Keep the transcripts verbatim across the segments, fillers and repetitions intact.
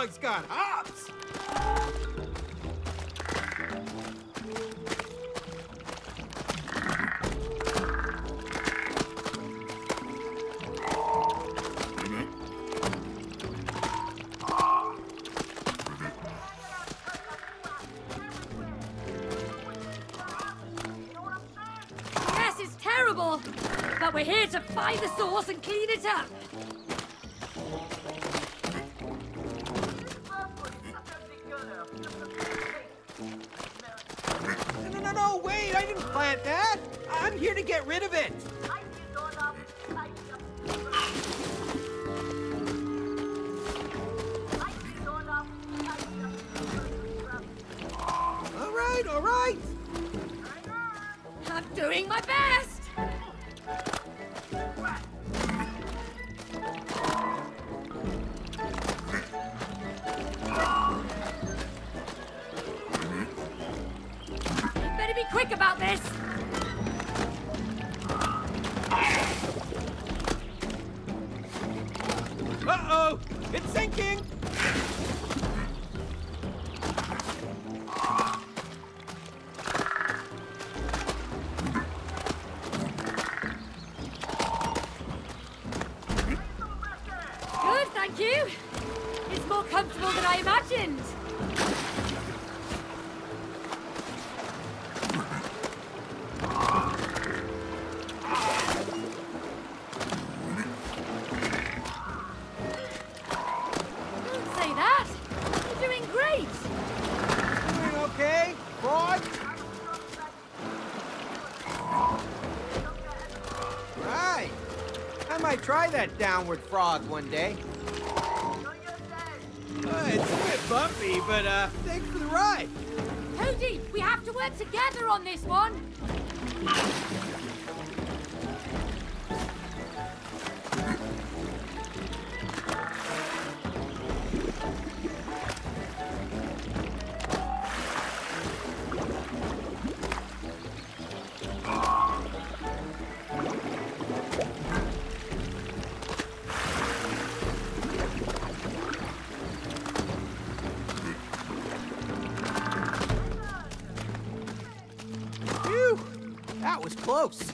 dog's got hops! Yes, it's terrible, but we're here to find the source and clean it up. No, no, no, wait! I didn't plant that! I'm here to get rid of it! All right, all right! I'm doing my best. You better be quick about this. Uh-oh! It's sinking! Good, thank you. It's more comfortable than I imagined. Don't say that. You're doing great. Doing okay, Frog? Right. I might try that downward frog one day. Uh, it's a bit bumpy, but uh, thanks for the ride. Cody, we have to work together on this one. Phew! That was close.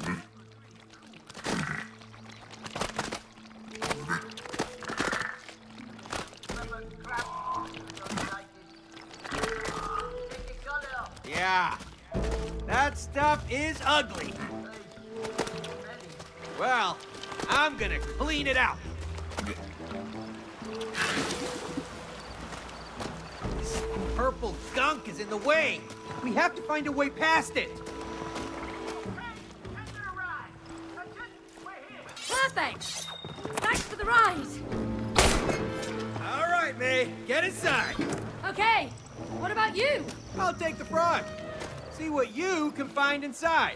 Yeah, that stuff is ugly. Well, I'm gonna clean it out. This purple gunk is in the way. We have to find a way past it. Perfect. Thanks for the ride. All right, May, get inside. Okay, what about you? I'll take the frog. See what you can find inside.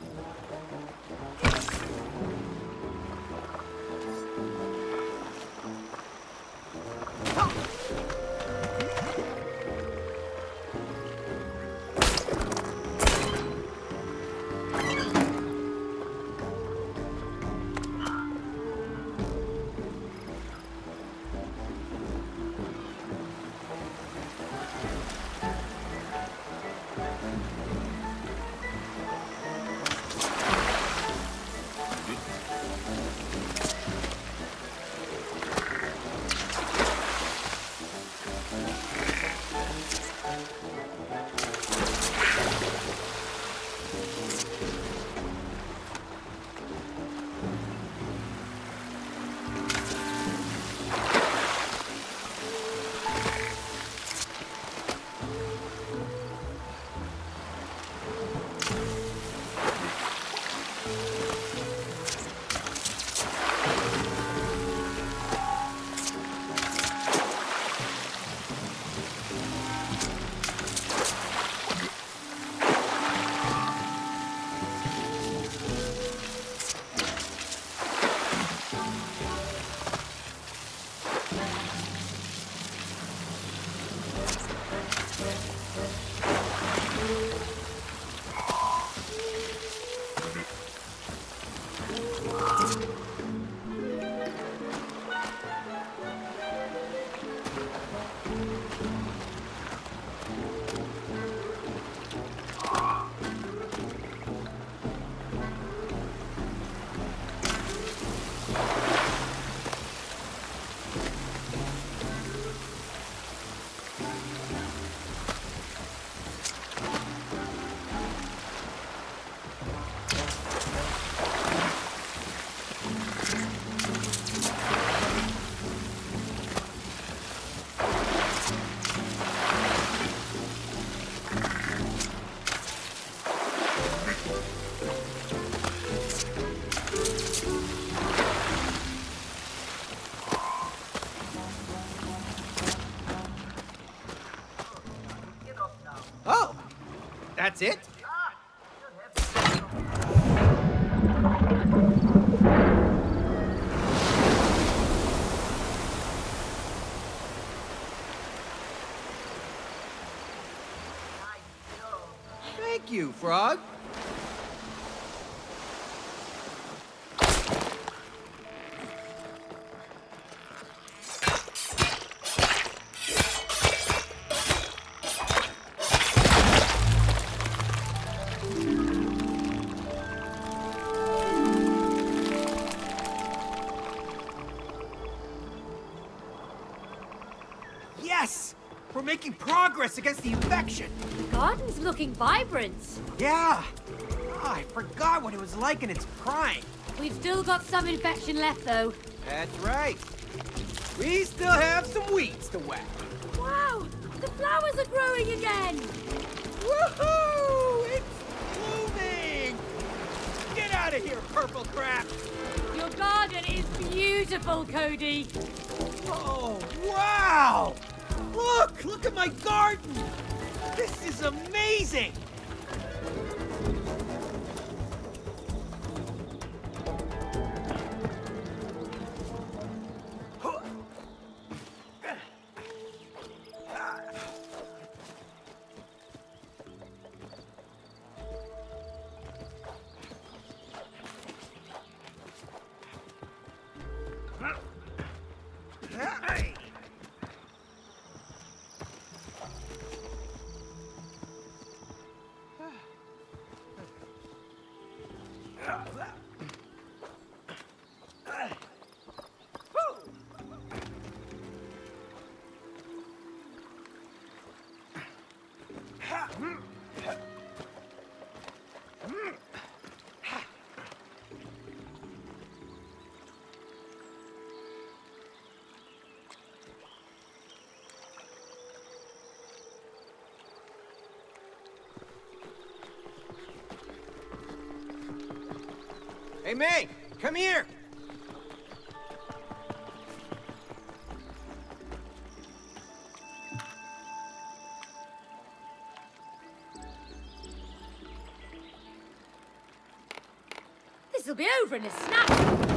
it. Thank you, Frog. Yes! We're making progress against the infection! The garden's looking vibrant. Yeah! Oh, I forgot what it was like in its prime. We've still got some infection left, though. That's right. We still have some weeds to whack. Wow! The flowers are growing again! Woohoo! It's blooming! Get out of here, purple crap! Your garden is beautiful, Cody. Oh, wow! Look! Look at my garden! This is amazing! Hey, May! Come here! This'll be over in a snap.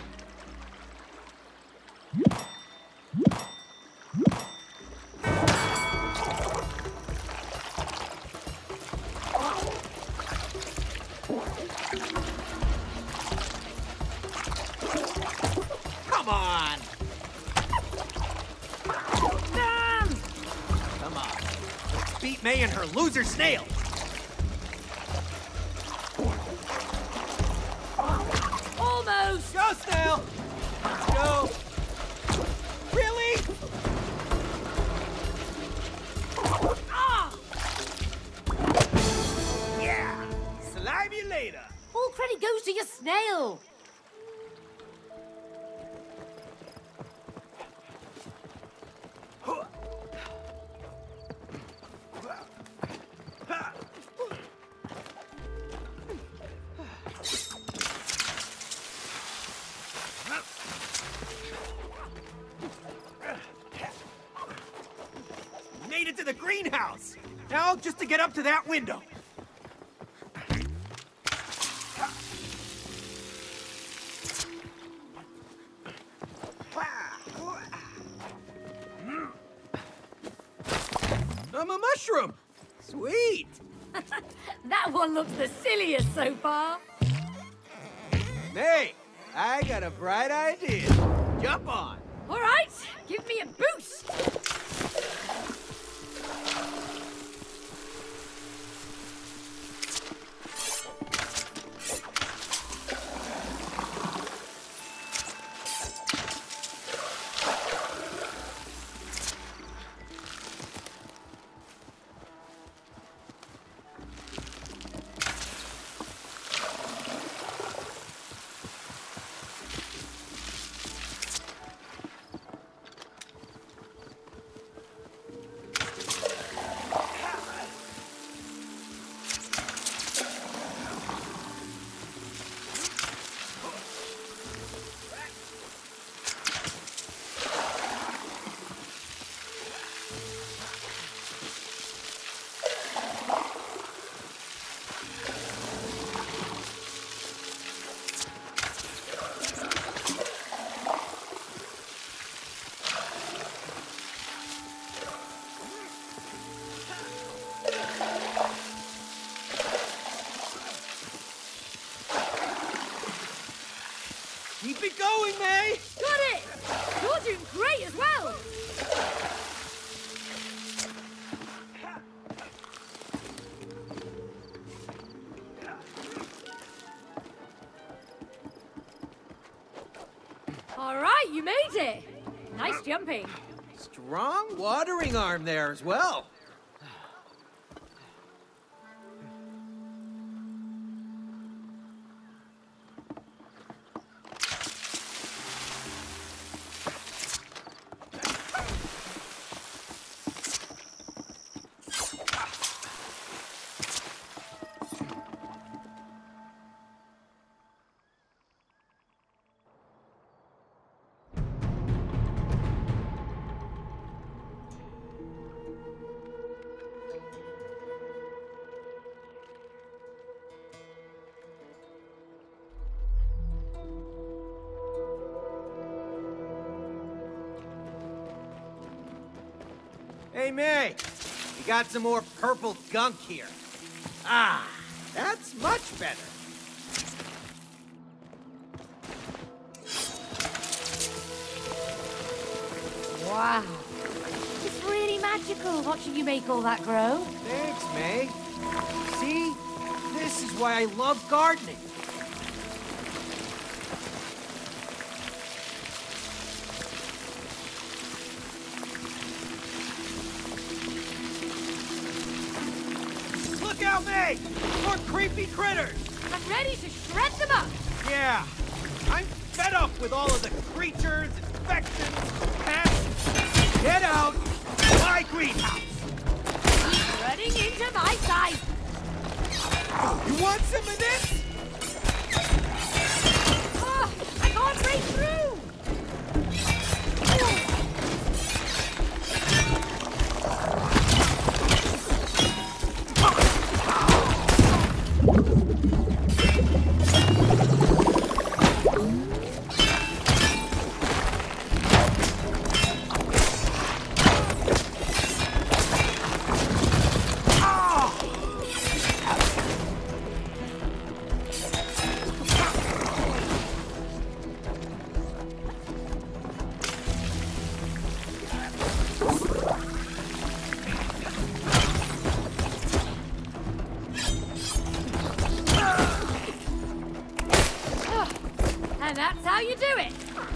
Come on! Damn! Come on. Let's beat May and her loser snail! Almost! Go, snail! Go! Really? Ah! Yeah! Slime you later! All credit goes to your snail. Made it to the greenhouse! Now just to get up to that window. I'm a mushroom! Sweet! That one looks the silliest so far. Hey, I got a bright idea. Jump on! All right, give me a boost. made it! Nice jumping. Strong watering arm there as well. Hey, May, we got some more purple gunk here. Ah, that's much better. Wow. It's really magical watching you make all that grow. Thanks, May. See? This is why I love gardening. Look out, May! More creepy critters! I'm ready to shred them up! Yeah, I'm fed up with all of the creatures, infections, pests. Get out! My greenhouse! Keep running into my side! You want some of this? Oh, I can't break through! And that's how you do it!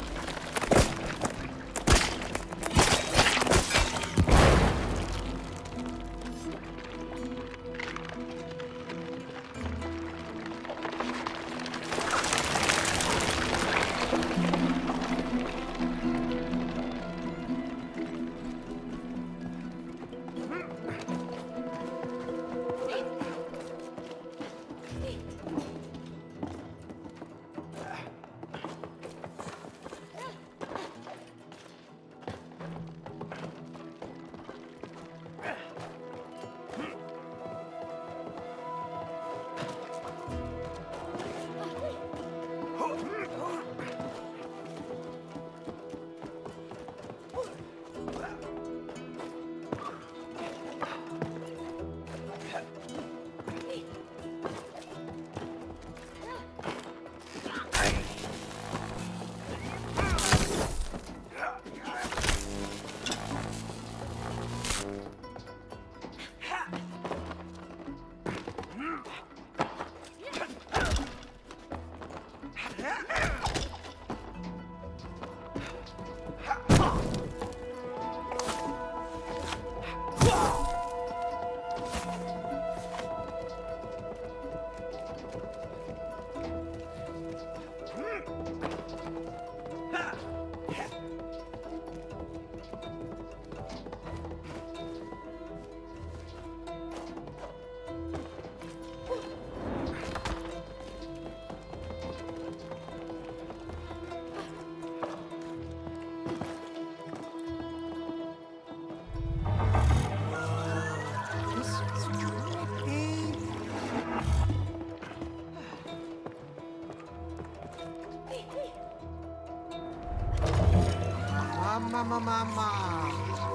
Mama, mama.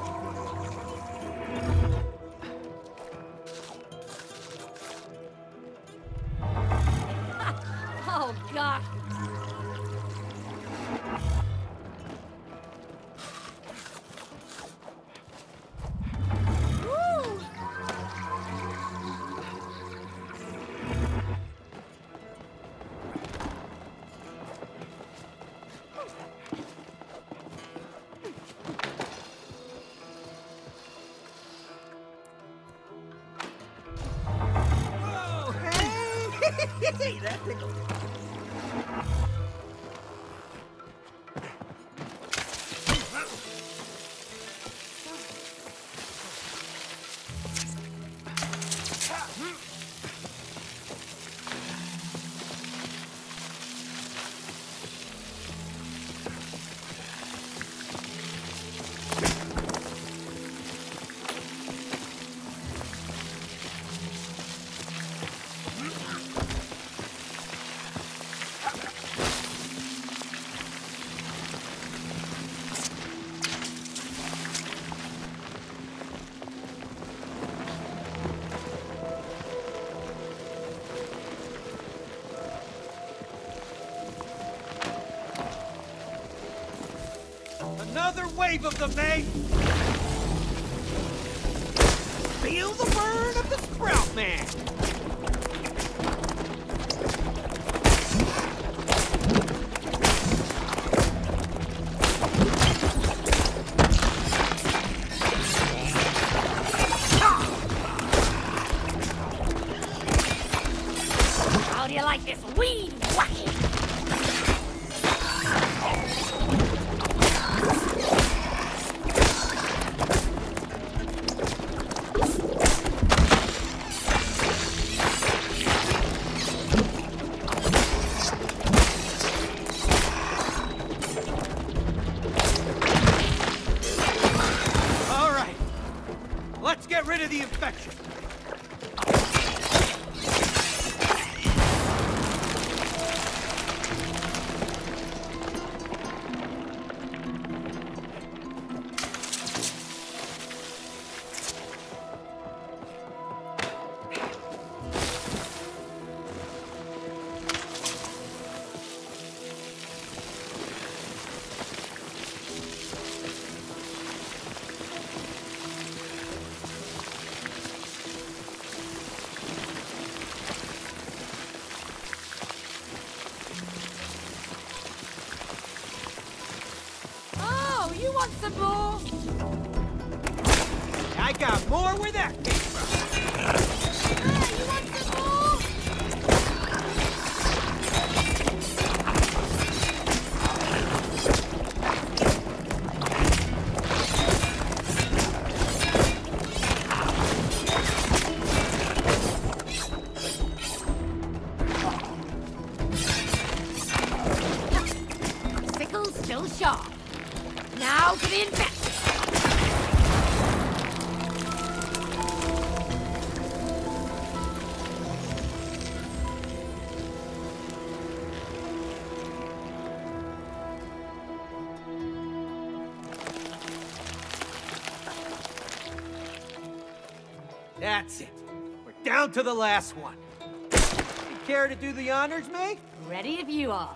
Oh, God. Woo! See, that tickles you. Another wave of them, eh? Feel the burn of the Sprout Man! How do you like this weed whacking? Let's get rid of the infection. You want some more? I got more where that came from. Ah, you want some more? Sickle's still sharp. Now to the infection. That's it. We're down to the last one. You care to do the honors, May? Ready if you are.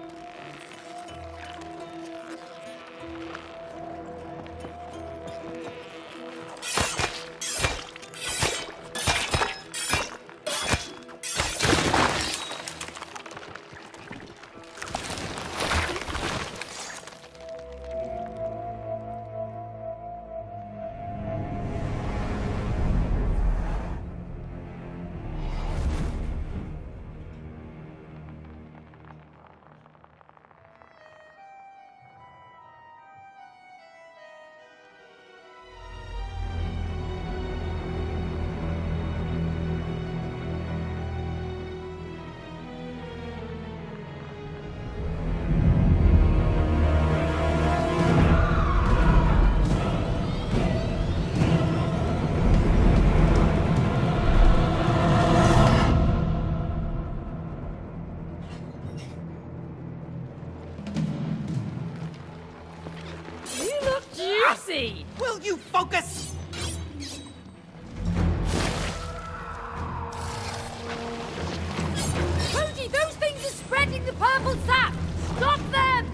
Juicy! Will you focus? Koji, those things are spreading the purple sap! Stop them!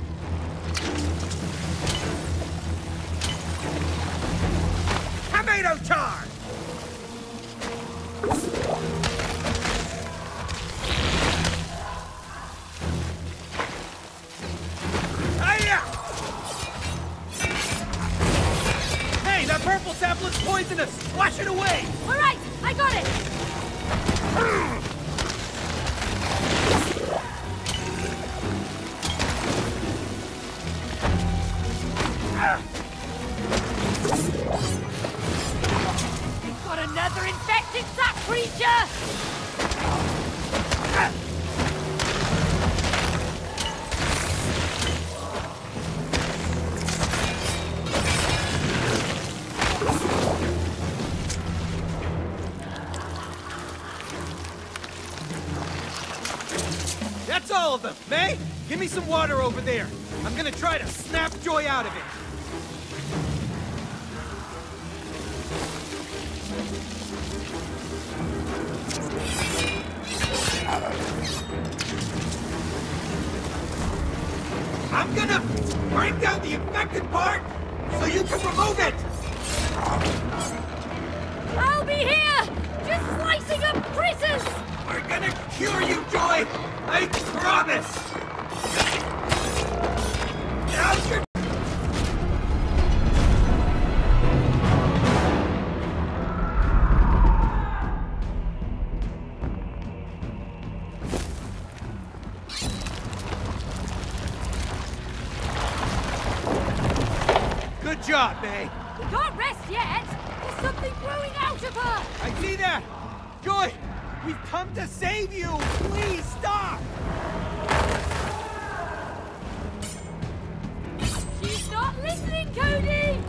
Tomato charge! Purple sap looks poisonous! Wash it away! All right, I got it! We've got another infected zap creature! That's all of them! May, give me some water over there. I'm gonna try to snap Joy out of it. I'm gonna break down the infected part so you can remove it! I'll be here! Just slicing up critters! We're gonna cure you, Joy! I promise! Now's your... Good job, May! We can't rest yet! There's something growing out of her! I see that! Joy! We've come to save you! Please stop! She's not listening, Cody!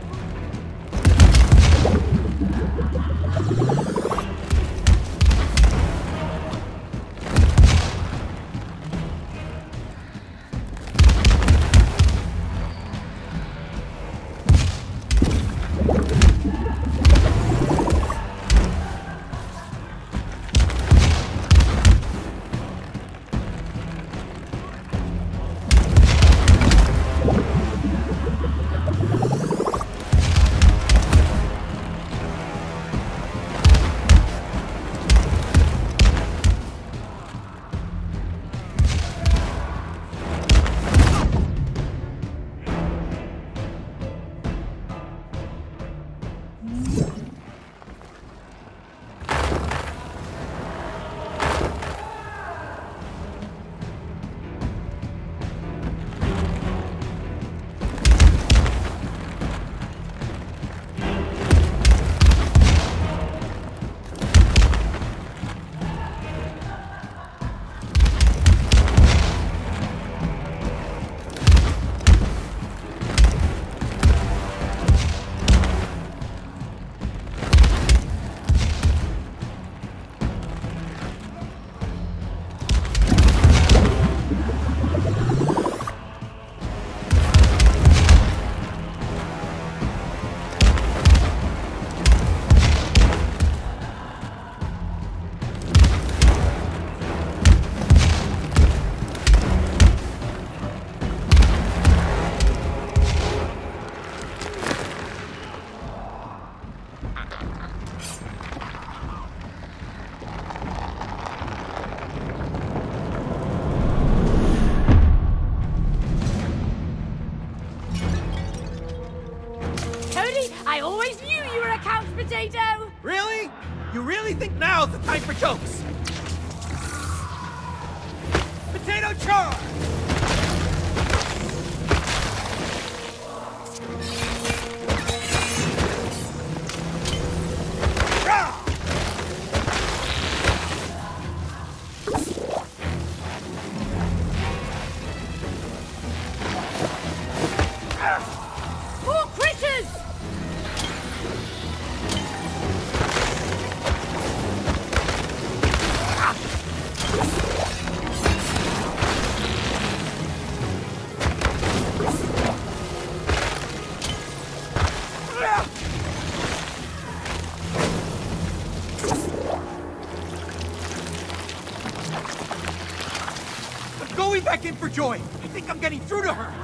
I always knew you were a couch potato! Really? You really think now's the time for jokes? Potato charge! More critters! I'm going back in for Joy. I think I'm getting through to her.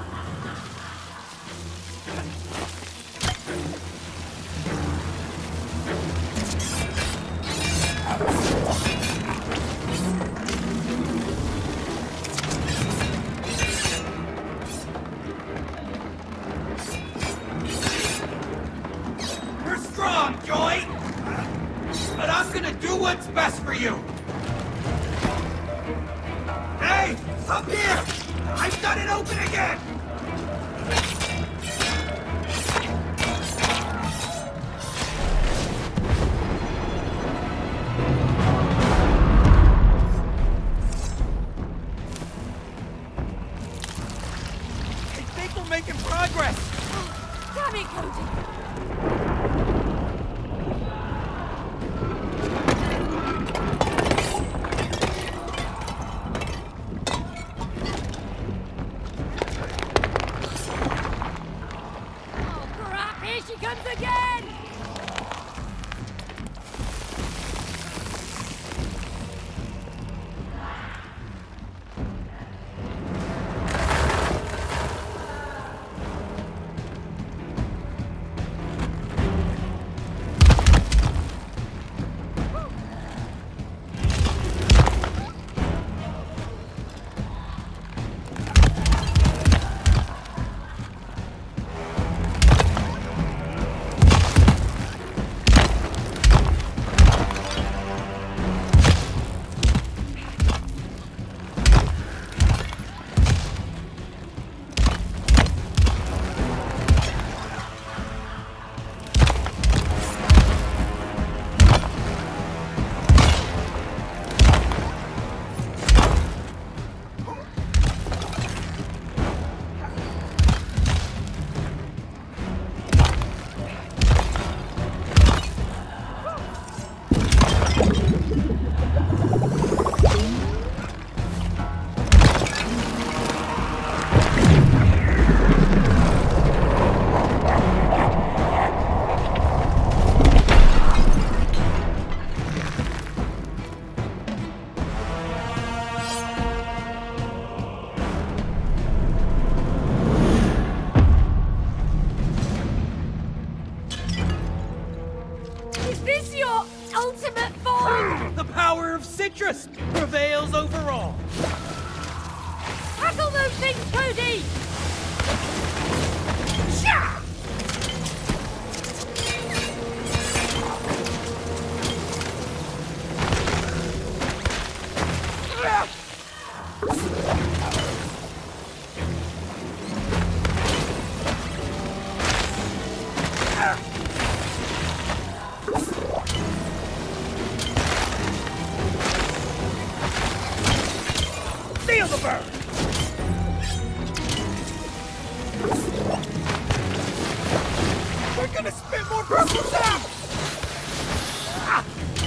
You're strong, Joy! But I'm gonna do what's best for you! Hey! Up here! I've got it open again! me, Cody! Oh, crap! Here she comes again! Is this your ultimate form? The power of citrus prevails over all. Tackle those things, Cody! Sha! Feel the burn! We're gonna spit more purple sap! Ah!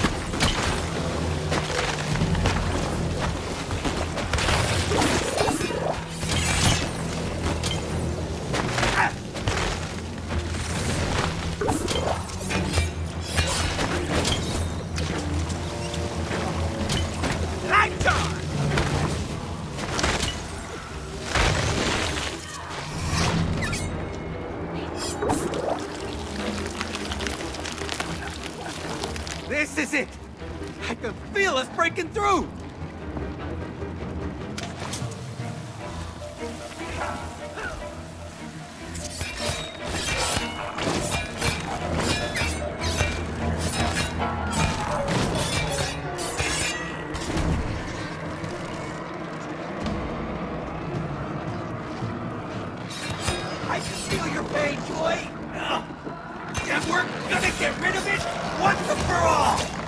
Ah! Lifetime! This is it! I can feel us breaking through! I can feel your pain, Joy! Ugh. And we're gonna get rid of it once and for all!